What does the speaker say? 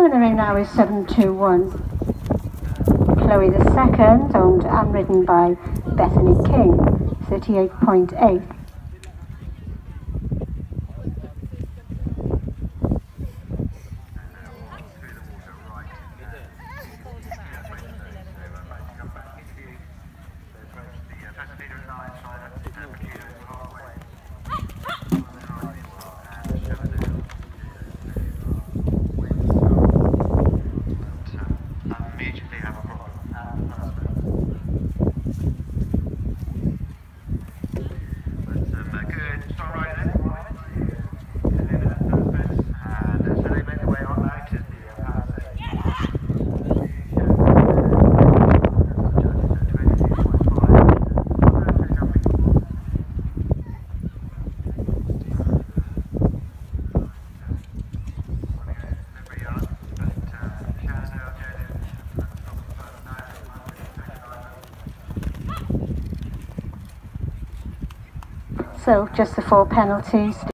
in the ring now is 721. Chloe the second, owned and ridden by Bethany King, 38.8. So just the 4 penalties.